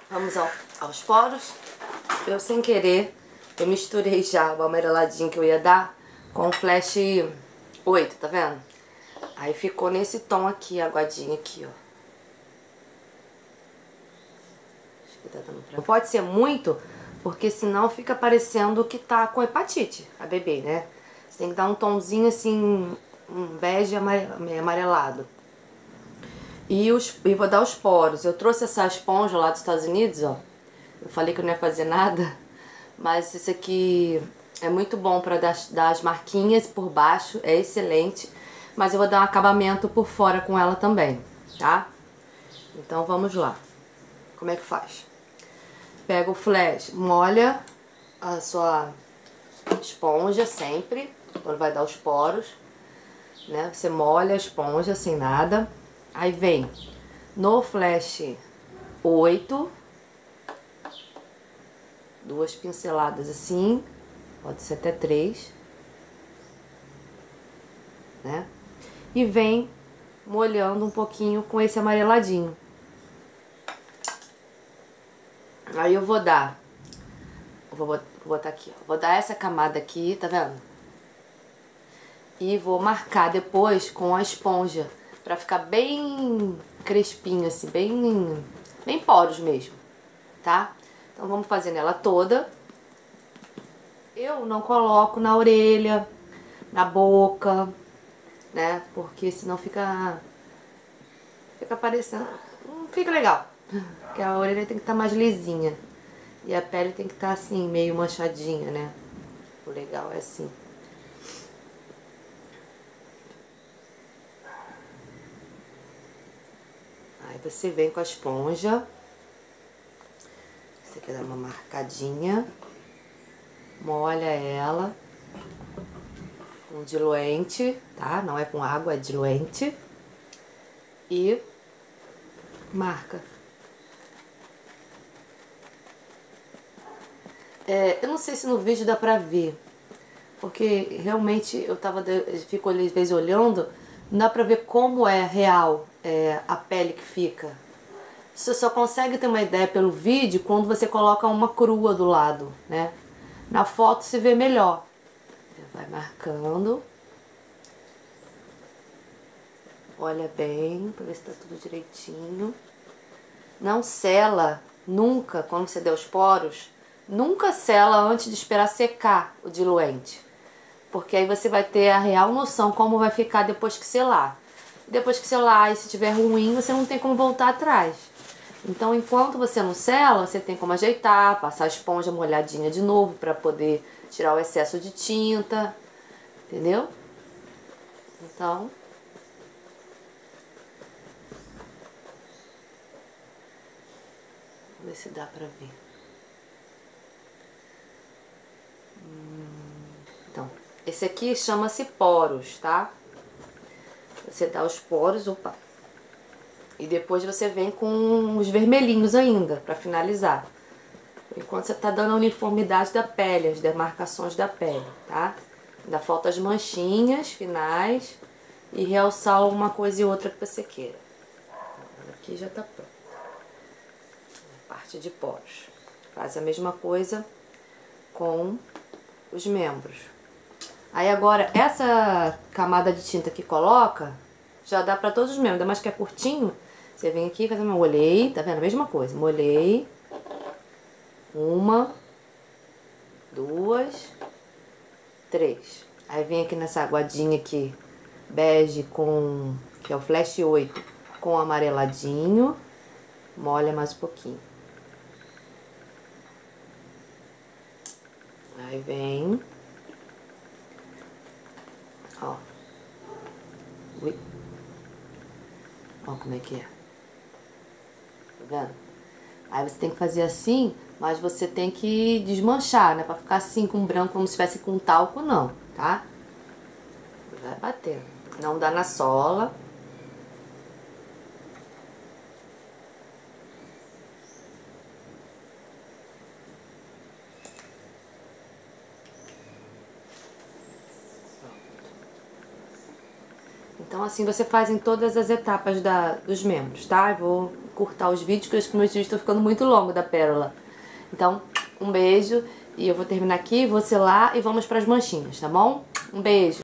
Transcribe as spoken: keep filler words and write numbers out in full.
Vamos ao, aos poros. Eu, sem querer, eu misturei já o amareladinho que eu ia dar com o flash oito, tá vendo? Aí ficou nesse tom aqui, aguadinho aqui, ó. Acho que tá dando pra... Não pode ser muito, porque senão fica parecendo que tá com hepatite, a bebê, né? Você tem que dar um tomzinho assim, um bege amarelado. E, os, e vou dar os poros. Eu trouxe essa esponja lá dos Estados Unidos, ó. Eu falei que eu não ia fazer nada, mas esse aqui é muito bom pra dar, dar as marquinhas por baixo, é excelente. Mas eu vou dar um acabamento por fora com ela também, tá? Então vamos lá. Como é que faz? Pega o flash, molha a sua esponja sempre, quando vai dar os poros, né? Você molha a esponja sem nada. Aí vem no flash oito, duas pinceladas assim, pode ser até três, né? E vem molhando um pouquinho com esse amareladinho. Aí eu vou dar, vou botar, vou botar aqui, ó, vou dar essa camada aqui, tá vendo? E vou marcar depois com a esponja, pra ficar bem crespinho assim, bem, bem poros mesmo, tá? Então vamos fazer nela toda. Eu não coloco na orelha, na boca, né? Porque senão fica, fica parecendo, não fica legal. Porque a orelha tem que estar mais lisinha. E a pele tem que estar assim, meio manchadinha, né? O legal é assim. Aí você vem com a esponja. Você quer dar uma marcadinha. Molha ela. Com diluente, tá? Não é com água, é diluente. E marca. É, eu não sei se no vídeo dá pra ver, porque realmente eu tava, eu fico às vezes olhando, não dá pra ver como é real é, a pele que fica. Você só consegue ter uma ideia pelo vídeo quando você coloca uma crua do lado, né? Na foto se vê melhor. Vai marcando. Olha bem, pra ver se tá tudo direitinho. Não sela nunca, quando você der os poros, nunca sela antes de esperar secar o diluente. Porque aí você vai ter a real noção como vai ficar depois que selar. Depois que selar, e se tiver ruim, você não tem como voltar atrás. Então, enquanto você não sela, você tem como ajeitar, passar a esponja molhadinha de novo para poder tirar o excesso de tinta. Entendeu? Então... Vamos ver se dá pra ver. Então, esse aqui chama-se poros, tá? Você dá os poros, opa. E depois você vem com os vermelhinhos ainda, pra finalizar. Enquanto você tá dando a uniformidade da pele, as demarcações da pele, tá? Ainda falta as manchinhas finais e realçar uma coisa e outra que você queira. Aqui já tá pronto. Parte de poros. Faz a mesma coisa com os membros. Aí agora, essa camada de tinta que coloca, já dá pra todos os membros, ainda mais que é curtinho. Você vem aqui, faz uma molhei, tá vendo? A mesma coisa, molhei. Uma, duas, três. Aí vem aqui nessa aguadinha aqui, bege com, que é o flash oito, com amareladinho. Molha mais um pouquinho. Aí vem, ó, ui, ó como é que é, tá vendo? Aí você tem que fazer assim, mas você tem que desmanchar, né, pra ficar assim com branco, como se estivesse com talco, não, tá? Vai batendo, não dá na sola. Então assim você faz em todas as etapas da, dos membros, tá? Eu vou encurtar os vídeos, porque eu acho que meus vídeos estão ficando muito longos da pérola. Então, um beijo. E eu vou terminar aqui, vou selar e vamos para as manchinhas, tá bom? Um beijo.